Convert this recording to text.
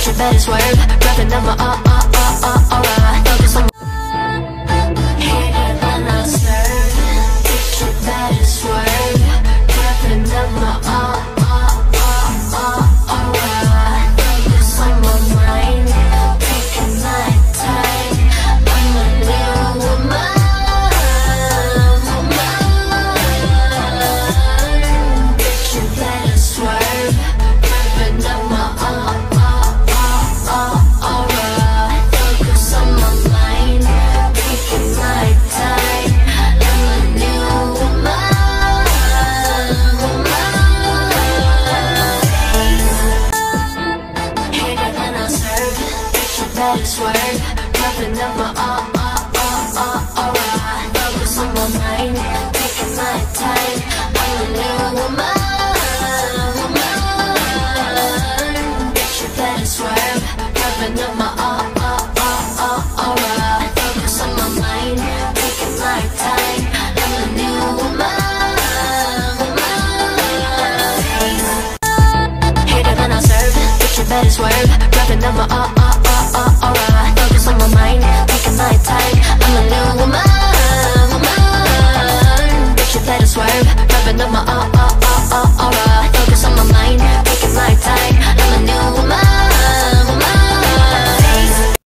you better swerve. Grabbing up my aura. Focus on hater than I serve. Bitch, you better swerve. Grabbing up my aura. Focus on my mind. Taking my time. I'm a new woman. Bitch, you better swerve. Grabbing up my focus on my mind, taking my time. I'm a new woman. Hater than I serve. Bitch, you better swerve. Grabbing up my focus on my mind, taking my time. I'm a new woman. Bitch, you better swerve. Grabbing up my focus on my mind, taking my time. I'm a new woman. Hater than I serve. Bitch, you better swerve. Grabbing up my focus on my mind, taking my time. I'm a new woman. Bitch, you better swerve. Grabbing up my